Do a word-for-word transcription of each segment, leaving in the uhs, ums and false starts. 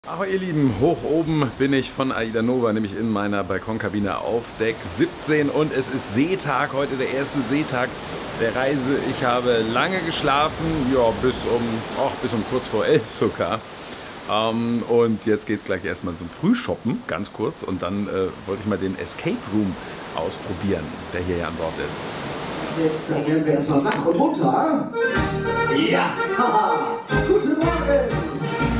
Hallo ihr Lieben, hoch oben bin ich von AIDA Nova, nämlich in meiner Balkonkabine auf Deck siebzehn und es ist Seetag, heute der erste Seetag der Reise. Ich habe lange geschlafen, ja bis um, auch bis um kurz vor elf sogar. Ähm, und jetzt geht es gleich erstmal zum Frühshoppen, ganz kurz, und dann äh, wollte ich mal den Escape Room ausprobieren, der hier ja an Bord ist. Jetzt dann werden wir erstmal wach und munter. Ja! Haha! Guten Morgen!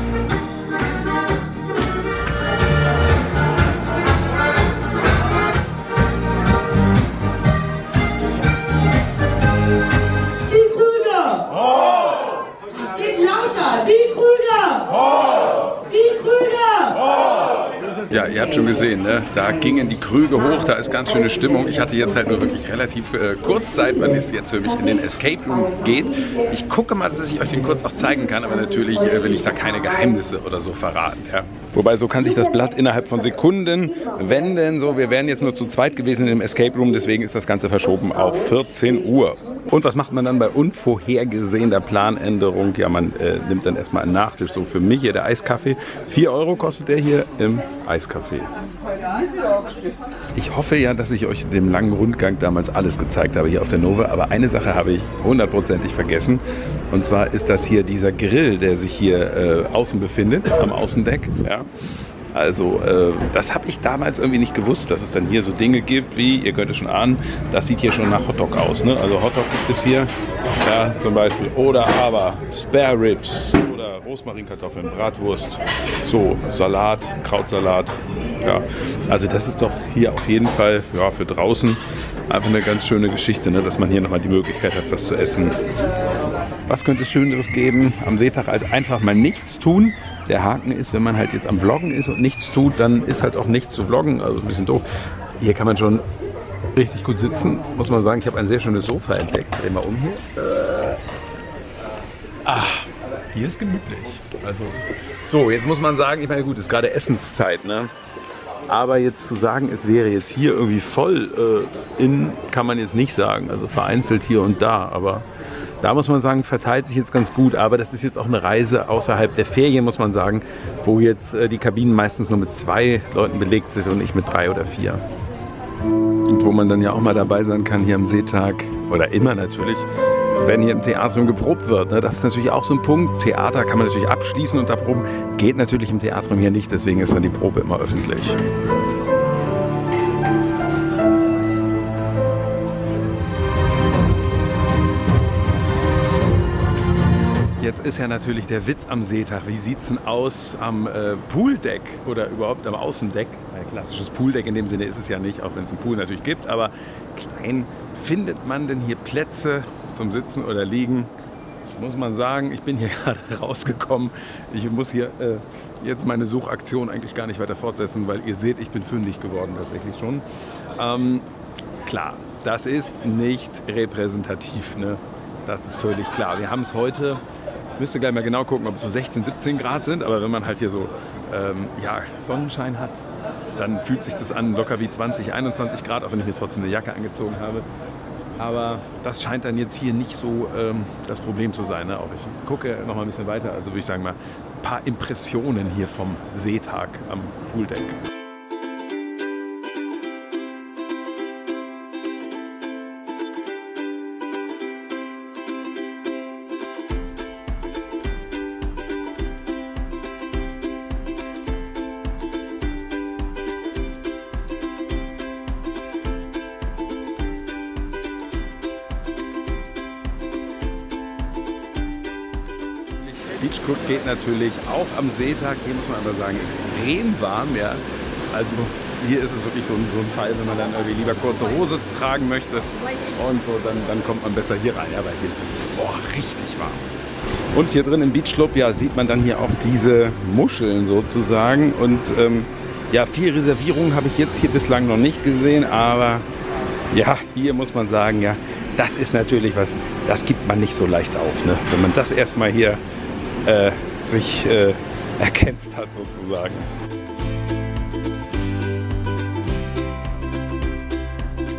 Die Krüger! Oh! Die Krüger! Oh! Ja, ihr habt schon gesehen, ne? Da gingen die Krüge hoch, da ist ganz schöne Stimmung. Ich hatte jetzt halt nur wirklich relativ äh, kurz Zeit, weil es jetzt für mich in den Escape Room geht. Ich gucke mal, dass ich euch den kurz auch zeigen kann, aber natürlich äh, will ich da keine Geheimnisse oder so verraten. Ja? Wobei, so kann sich das Blatt innerhalb von Sekunden wenden. So, wir wären jetzt nur zu zweit gewesen im Escape Room, deswegen ist das Ganze verschoben auf vierzehn Uhr. Und was macht man dann bei unvorhergesehener Planänderung? Ja, man äh, nimmt dann erstmal einen Nachtisch. So für mich hier der Eiskaffee. vier Euro kostet der hier im Eiskaffee. Ich hoffe ja, dass ich euch in dem langen Rundgang damals alles gezeigt habe hier auf der Nova. Aber eine Sache habe ich hundertprozentig vergessen. Und zwar ist das hier dieser Grill, der sich hier äh, außen befindet, am Außendeck. Ja. Also äh, das habe ich damals irgendwie nicht gewusst, dass es dann hier so Dinge gibt wie, ihr könnt es schon ahnen, das sieht hier schon nach Hotdog aus. Ne? Also Hotdog gibt es hier, ja, zum Beispiel. Oder aber Spare Ribs oder Rosmarinkartoffeln, Bratwurst, so Salat, Krautsalat. Ja, also das ist doch hier auf jeden Fall ja, für draußen einfach eine ganz schöne Geschichte, ne? Dass man hier nochmal die Möglichkeit hat, was zu essen. Was könnte es Schöneres geben? Am Seetag halt einfach mal nichts tun. Der Haken ist, wenn man halt jetzt am Vloggen ist und nichts tut, dann ist halt auch nichts zu vloggen. Also ein bisschen doof. Hier kann man schon richtig gut sitzen, muss man sagen. Ich habe ein sehr schönes Sofa entdeckt. Dreh mal um hier. Äh. Ah, hier ist gemütlich. Also, so, jetzt muss man sagen, ich meine, gut, es ist gerade Essenszeit, ne? Aber jetzt zu sagen, es wäre jetzt hier irgendwie voll äh, in, kann man jetzt nicht sagen. Also vereinzelt hier und da, aber da muss man sagen, verteilt sich jetzt ganz gut. Aber das ist jetzt auch eine Reise außerhalb der Ferien, muss man sagen, wo jetzt äh, die Kabinen meistens nur mit zwei Leuten belegt sind und nicht mit drei oder vier. Und wo man dann ja auch mal dabei sein kann hier am Seetag, oder immer natürlich, wenn hier im Theatrium geprobt wird. Ne? Das ist natürlich auch so ein Punkt. Theater kann man natürlich abschließen und da proben. Geht natürlich im Theatrium hier nicht, deswegen ist dann die Probe immer öffentlich. Jetzt ist ja natürlich der Witz am Seetag. Wie sieht es denn aus am äh, Pooldeck oder überhaupt am Außendeck? Ein klassisches Pooldeck in dem Sinne ist es ja nicht, auch wenn es einen Pool natürlich gibt. Aber klein, findet man denn hier Plätze zum Sitzen oder Liegen? Muss man sagen, ich bin hier gerade rausgekommen. Ich muss hier äh, jetzt meine Suchaktion eigentlich gar nicht weiter fortsetzen, weil ihr seht, ich bin fündig geworden tatsächlich schon. Ähm, klar, das ist nicht repräsentativ, ne? Das ist völlig klar. Wir haben es heute, müsst ihr gleich mal genau gucken, ob es so sechzehn, siebzehn Grad sind, aber wenn man halt hier so ähm, ja, Sonnenschein hat, dann fühlt sich das an locker wie zwanzig, einundzwanzig Grad, auch wenn ich mir trotzdem eine Jacke angezogen habe. Aber das scheint dann jetzt hier nicht so ähm, das Problem zu sein. Ne? Auch ich gucke noch mal ein bisschen weiter, also würde ich sagen mal ein paar Impressionen hier vom Seetag am Pooldeck. Beachclub geht natürlich auch am Seetag. Hier muss man aber sagen, extrem warm. Ja. Also hier ist es wirklich so ein, so ein Fall, wenn man dann irgendwie lieber kurze Hose tragen möchte und so, dann, dann kommt man besser hier rein. Ja, weil hier ist es boah, richtig warm. Und hier drin im Beachclub ja, sieht man dann hier auch diese Muscheln sozusagen. Und ähm, ja, viel Reservierungen habe ich jetzt hier bislang noch nicht gesehen. Aber ja, hier muss man sagen, ja, das ist natürlich was, das gibt man nicht so leicht auf. Ne? Wenn man das erstmal hier Äh, sich äh, erkämpft hat sozusagen.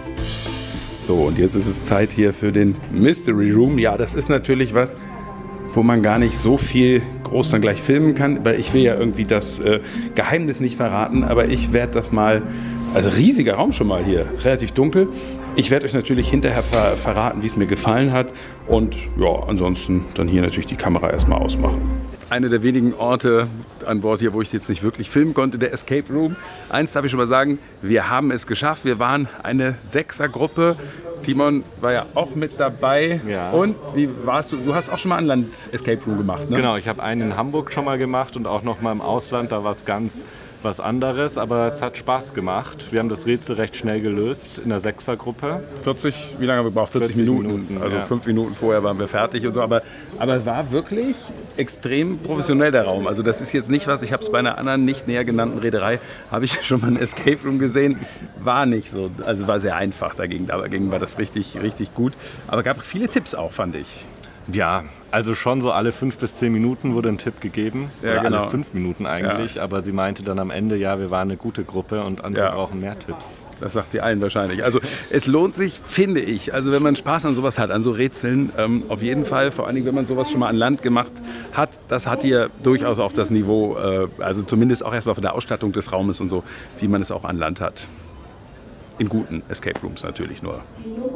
So, und jetzt ist es Zeit hier für den Mystery Room. Ja, das ist natürlich was, wo man gar nicht so viel groß dann gleich filmen kann, weil ich will ja irgendwie das äh, Geheimnis nicht verraten, aber ich werde das mal, also riesiger Raum schon mal hier, relativ dunkel. Ich werde euch natürlich hinterher ver verraten, wie es mir gefallen hat und ja, ansonsten dann hier natürlich die Kamera erstmal ausmachen. Einer der wenigen Orte an Bord hier, wo ich jetzt nicht wirklich filmen konnte, der Escape Room. Eins darf ich schon mal sagen, wir haben es geschafft. Wir waren eine Sechsergruppe. Timon war ja auch mit dabei. Ja. Und wie warst du? Du hast auch schon mal ein Land-Escape Room gemacht, ne? Genau, ich habe einen in Hamburg schon mal gemacht und auch noch mal im Ausland. Da war es ganz was anderes, aber es hat Spaß gemacht. Wir haben das Rätsel recht schnell gelöst in der Sechsergruppe. vierzig, wie lange haben wir gebraucht? vierzig, vierzig Minuten. Minuten, Also ja. fünf Minuten vorher waren wir fertig und so. Aber, aber war wirklich extrem professionell der Raum. Also das ist jetzt nicht was, ich habe es bei einer anderen nicht näher genannten Reederei, habe ich schon mal ein Escape Room gesehen. War nicht so, also war sehr einfach dagegen. Dagegen war das richtig, richtig gut. Aber gab viele Tipps auch, fand ich. Ja, also schon so alle fünf bis zehn Minuten wurde ein Tipp gegeben. Ja, Oder genau. alle fünf Minuten eigentlich. Ja. Aber sie meinte dann am Ende, ja, wir waren eine gute Gruppe und andere Ja. brauchen mehr Tipps. Das sagt sie allen wahrscheinlich. Also es lohnt sich, finde ich, also wenn man Spaß an sowas hat, an so Rätseln, ähm, auf jeden Fall, vor allen Dingen, wenn man sowas schon mal an Land gemacht hat, das hat hier durchaus auch das Niveau, äh, also zumindest auch erstmal von der Ausstattung des Raumes und so, wie man es auch an Land hat. In guten Escape Rooms natürlich nur.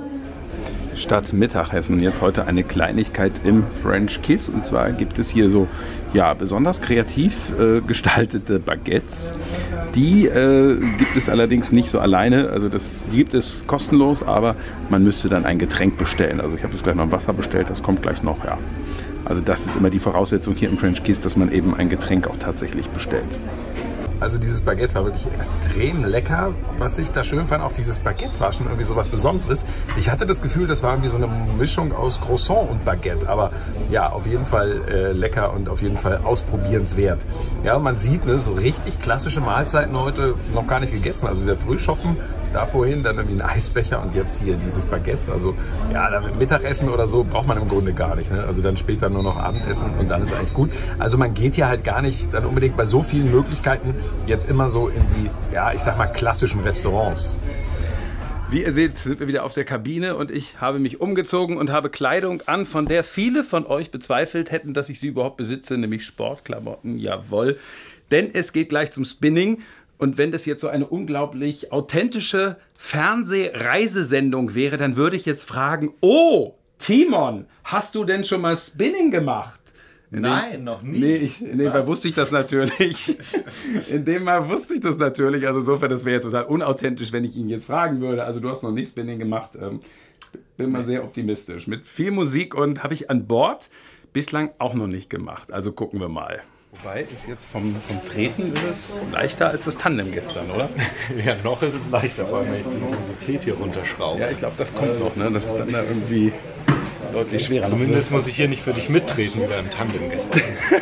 Statt Mittagessen jetzt heute eine Kleinigkeit im French Kiss. Und zwar gibt es hier so ja, besonders kreativ äh, gestaltete Baguettes. Die äh, gibt es allerdings nicht so alleine. Also das, die gibt es kostenlos, aber man müsste dann ein Getränk bestellen. Also ich habe jetzt gleich noch ein Wasser bestellt, das kommt gleich noch. Ja. Also das ist immer die Voraussetzung hier im French Kiss, dass man eben ein Getränk auch tatsächlich bestellt. Also dieses Baguette war wirklich extrem lecker. Was ich da schön fand, auch dieses Baguette war schon irgendwie so was Besonderes. Ich hatte das Gefühl, das war irgendwie so eine Mischung aus Croissant und Baguette. Aber ja, auf jeden Fall äh, lecker und auf jeden Fall ausprobierenswert. Ja, man sieht, ne, so richtig klassische Mahlzeiten heute noch gar nicht gegessen. Also der Frühschoppen, da vorhin, dann irgendwie ein Eisbecher und jetzt hier dieses Baguette. Also ja, damit Mittagessen oder so braucht man im Grunde gar nicht. Ne? Also dann später nur noch Abendessen und dann ist eigentlich gut. Also man geht hier halt gar nicht dann unbedingt bei so vielen Möglichkeiten jetzt immer so in die, ja, ich sag mal, klassischen Restaurants. Wie ihr seht, sind wir wieder auf der Kabine und ich habe mich umgezogen und habe Kleidung an, von der viele von euch bezweifelt hätten, dass ich sie überhaupt besitze, nämlich Sportklamotten. Jawohl, denn es geht gleich zum Spinning. Und wenn das jetzt so eine unglaublich authentische Fernseh-Reisesendung wäre, dann würde ich jetzt fragen, oh, Timon, hast du denn schon mal Spinning gemacht? In Nein, dem, noch nie. Nee, ich, in dem Fall wusste ich das natürlich. In dem Fall wusste ich das natürlich. Also insofern, das wäre jetzt total unauthentisch, wenn ich ihn jetzt fragen würde. Also du hast noch nicht Spinning gemacht. Ähm, bin mal sehr optimistisch. Mit viel Musik und habe ich an Bord bislang auch noch nicht gemacht. Also gucken wir mal. Wobei, ist jetzt vom, vom Treten ist es leichter als das Tandem gestern, oder? Ja, noch ist es leichter, vor allem wenn ich die Intensität hier runterschraube. Ja, ich glaube, das kommt noch, ne? Das ist dann da irgendwie deutlich schwerer. Zumindest muss ich hier nicht für dich mittreten, wie beim Tandem gestern.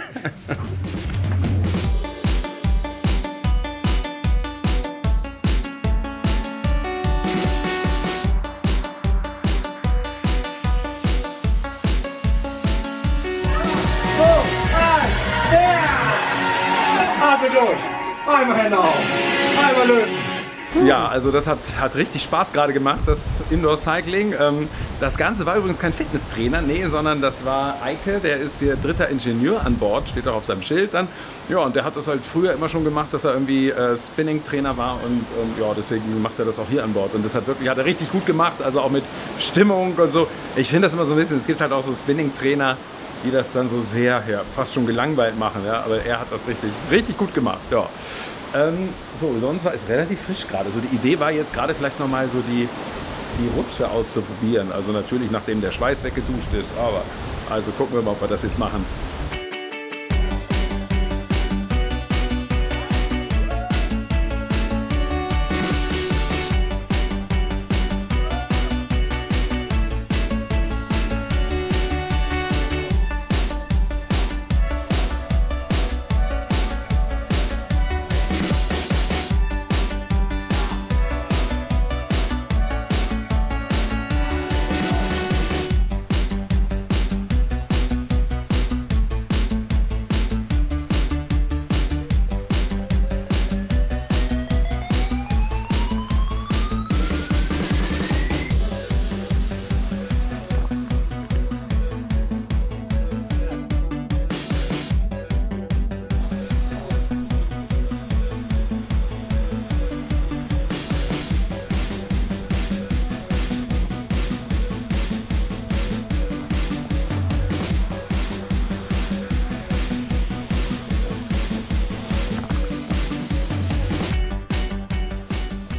Atme durch. Einmal hinauf. Einmal lösen. Ja, also das hat, hat richtig Spaß gerade gemacht, das Indoor Cycling. Ähm, das Ganze war übrigens kein Fitnesstrainer, nee, sondern das war Eike, der ist hier dritter Ingenieur an Bord, steht auch auf seinem Schild dann. Ja, und der hat das halt früher immer schon gemacht, dass er irgendwie äh, Spinning-Trainer war und, und ja, deswegen macht er das auch hier an Bord. Und das hat wirklich, hat er richtig gut gemacht, also auch mit Stimmung und so. Ich finde das immer so ein bisschen, es gibt halt auch so Spinning-Trainer, die das dann so sehr, ja, fast schon gelangweilt machen, ja, aber er hat das richtig, richtig gut gemacht, ja. Ähm, so, sonst war es relativ frisch gerade. So, die Idee war jetzt gerade vielleicht nochmal so die, die Rutsche auszuprobieren. Also natürlich, nachdem der Schweiß weggeduscht ist, aber also gucken wir mal, ob wir das jetzt machen.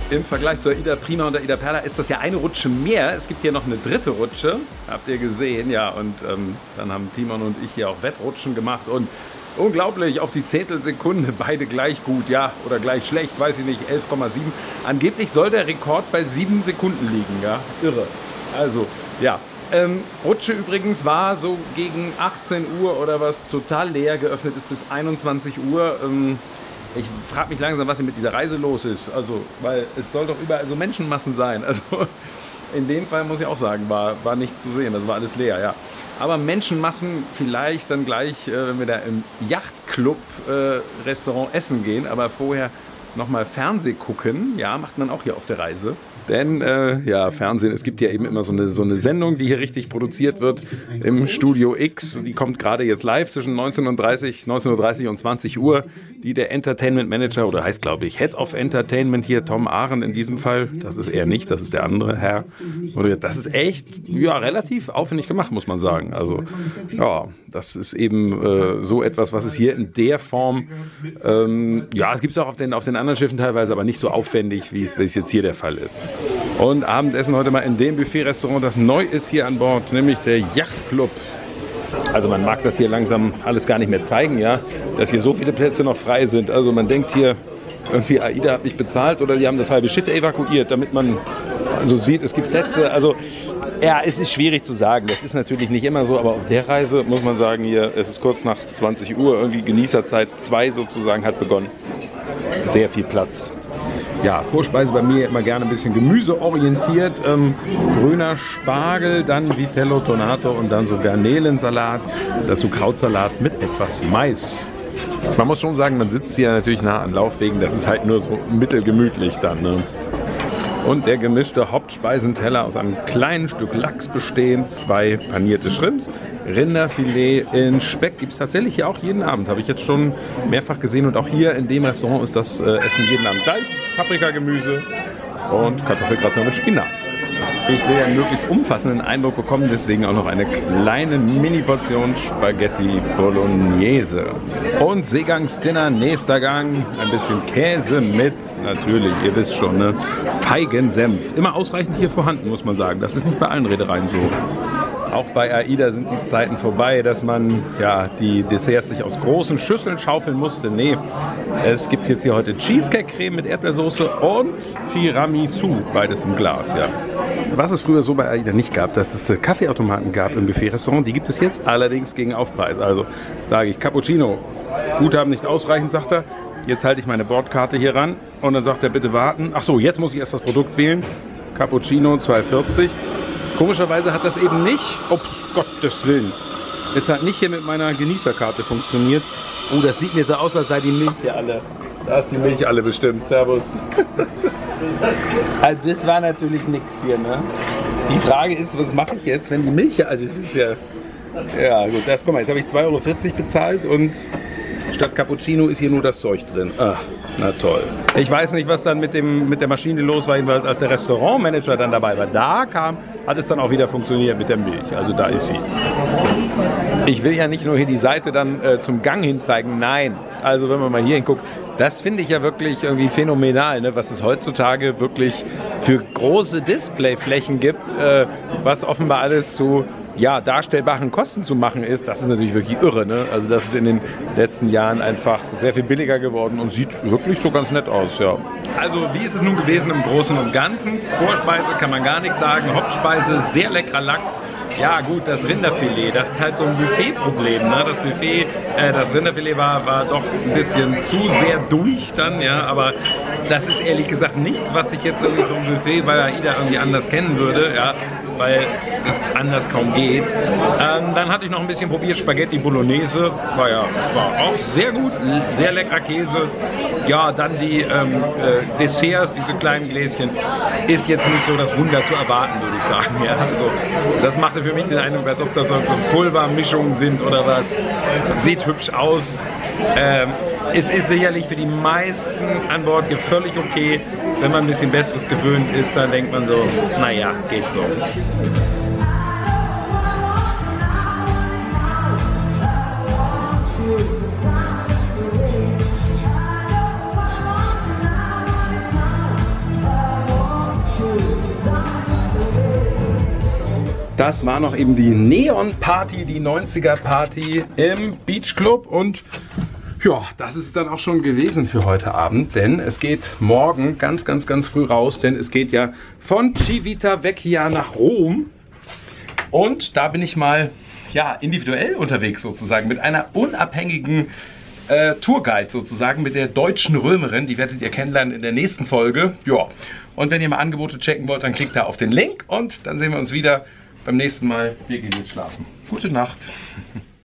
Im Vergleich zur AIDA Prima und der AIDA Perla ist das ja eine Rutsche mehr. Es gibt hier noch eine dritte Rutsche, habt ihr gesehen. Ja, und ähm, dann haben Timon und ich hier auch Wettrutschen gemacht und unglaublich, auf die Zehntelsekunde beide gleich gut, ja, oder gleich schlecht, weiß ich nicht, elf Komma sieben. Angeblich soll der Rekord bei sieben Sekunden liegen, ja, irre. Also, ja. Ähm, Rutsche übrigens war so gegen achtzehn Uhr oder was total leer, geöffnet ist bis einundzwanzig Uhr. Ähm, ich frage mich langsam, was hier mit dieser Reise los ist. Also, weil es soll doch überall so Menschenmassen sein. Also in dem Fall muss ich auch sagen, war, war nichts zu sehen. Das war alles leer, ja. Aber Menschenmassen vielleicht dann gleich, äh, wenn wir da im Yachtclub-Restaurant äh, essen gehen, aber vorher nochmal Fernseh gucken. Ja, macht man auch hier auf der Reise. Denn, äh, ja, Fernsehen, es gibt ja eben immer so eine, so eine Sendung, die hier richtig produziert wird im Studio X. Die kommt gerade jetzt live zwischen neunzehn Uhr dreißig und zwanzig Uhr. Die der Entertainment Manager, oder heißt, glaube ich, Head of Entertainment hier, Tom Ahren in diesem Fall. Das ist er nicht, das ist der andere Herr. Das ist echt, ja, relativ aufwendig gemacht, muss man sagen. Also, ja, das ist eben äh, so etwas, was es hier in der Form, ähm, ja, es gibt es auch auf den, auf den anderen Schiffen teilweise, aber nicht so aufwendig, wie es, wie es jetzt hier der Fall ist. Und Abendessen heute mal in dem Buffet-Restaurant, das neu ist hier an Bord, nämlich der Yachtclub. Also man mag das hier langsam alles gar nicht mehr zeigen, ja, dass hier so viele Plätze noch frei sind. Also man denkt hier, irgendwie AIDA hat nicht bezahlt oder die haben das halbe Schiff evakuiert, damit man so sieht, es gibt Plätze. Also ja, es ist schwierig zu sagen. Das ist natürlich nicht immer so, aber auf der Reise muss man sagen, hier, es ist kurz nach zwanzig Uhr, irgendwie Genießerzeit zwei sozusagen hat begonnen. Sehr viel Platz. Ja, Vorspeise bei mir immer gerne ein bisschen gemüseorientiert. Ähm, grüner Spargel, dann Vitello Tonato und dann so Garnelensalat. Dazu Krautsalat mit etwas Mais. Man muss schon sagen, man sitzt hier natürlich nah an Laufwegen. Das ist halt nur so mittelgemütlich dann, ne? Und der gemischte Hauptspeisenteller aus einem kleinen Stück Lachs bestehend, zwei panierte Shrimps, Rinderfilet in Speck gibt es tatsächlich hier auch jeden Abend, habe ich jetzt schon mehrfach gesehen. Und auch hier in dem Restaurant ist das äh, Essen jeden Abend gleich. Paprikagemüse und Kartoffelgratin mit Spinat. Ich will ja einen möglichst umfassenden Eindruck bekommen, deswegen auch noch eine kleine Mini-Portion Spaghetti Bolognese. Und Seegangsdinner, nächster Gang, ein bisschen Käse mit, natürlich, ihr wisst schon, ne, Feigensenf. Immer ausreichend hier vorhanden, muss man sagen. Das ist nicht bei allen Reedereien so. Auch bei AIDA sind die Zeiten vorbei, dass man ja die Desserts sich aus großen Schüsseln schaufeln musste. Nee, es gibt jetzt hier heute Cheesecake-Creme mit Erdbeersoße und Tiramisu, beides im Glas, ja. Was es früher so bei AIDA nicht gab, dass es Kaffeeautomaten gab im Buffet-Restaurant, die gibt es jetzt allerdings gegen Aufpreis. Also sage ich, Cappuccino, Guthaben nicht ausreichend, sagt er. Jetzt halte ich meine Bordkarte hier ran und dann sagt er, bitte warten. Ach so, jetzt muss ich erst das Produkt wählen. Cappuccino zwei vierzig. Komischerweise hat das eben nicht, oh Gottes Willen, es hat nicht hier mit meiner Genießerkarte funktioniert. Oh, das sieht mir so aus, als sei die Milch hier alle. Da ist die Milch alle bestimmt. Servus. Also das war natürlich nichts hier, ne? Die Frage ist, was mache ich jetzt, wenn die Milch hier, also es ist ja, ja gut, das, guck mal, jetzt habe ich zwei Euro vierzig bezahlt und statt Cappuccino ist hier nur das Zeug drin. Ah, na toll. Ich weiß nicht, was dann mit, dem, mit der Maschine los war, jedenfalls als der Restaurantmanager dann dabei war. Da kam, hat es dann auch wieder funktioniert mit der Milch. Also da ist sie. Ich will ja nicht nur hier die Seite dann äh, zum Gang hin zeigen. Nein. Also wenn man mal hier hinguckt, das finde ich ja wirklich irgendwie phänomenal, ne? Was es heutzutage wirklich für große Displayflächen gibt, äh, was offenbar alles zu ja, darstellbaren Kosten zu machen ist. Das ist natürlich wirklich irre, ne? Also das ist in den letzten Jahren einfach sehr viel billiger geworden und sieht wirklich so ganz nett aus, ja. Also wie ist es nun gewesen im Großen und Ganzen? Vorspeise kann man gar nichts sagen, Hauptspeise sehr leckerer Lachs. Ja gut, das Rinderfilet, das ist halt so ein Buffet-Problem, ne? Das Buffet, äh, das Rinderfilet war, war doch ein bisschen zu sehr durch dann, ja, aber das ist ehrlich gesagt nichts, was ich jetzt irgendwie vom Buffet bei AIDA irgendwie anders kennen würde, ja, weil es anders kaum geht. Ähm, dann hatte ich noch ein bisschen probiert, Spaghetti Bolognese, war ja, war auch sehr gut, sehr leckerer Käse. Ja, dann die ähm, äh, Desserts, diese kleinen Gläschen, ist jetzt nicht so das Wunder zu erwarten, würde ich sagen, ja, also das machte für mich den Eindruck, als ob das so Pulvermischungen sind oder was. Sieht hübsch aus. Ähm, es ist sicherlich für die meisten an Bord völlig okay. Wenn man ein bisschen Besseres gewöhnt ist, dann denkt man so, naja, geht so. das war noch eben die Neon Party, die neunziger Party im Beach Club. Und ja, das ist dann auch schon gewesen für heute Abend, denn es geht morgen ganz, ganz, ganz früh raus, denn es geht ja von Civitavecchia nach Rom. Und da bin ich mal ja, individuell unterwegs sozusagen mit einer unabhängigen äh, Tourguide sozusagen, mit der deutschen Römerin. Die werdet ihr kennenlernen in der nächsten Folge. Ja, und wenn ihr mal Angebote checken wollt, dann klickt da auf den Link und dann sehen wir uns wieder beim nächsten Mal. Wir gehen jetzt schlafen. Gute Nacht.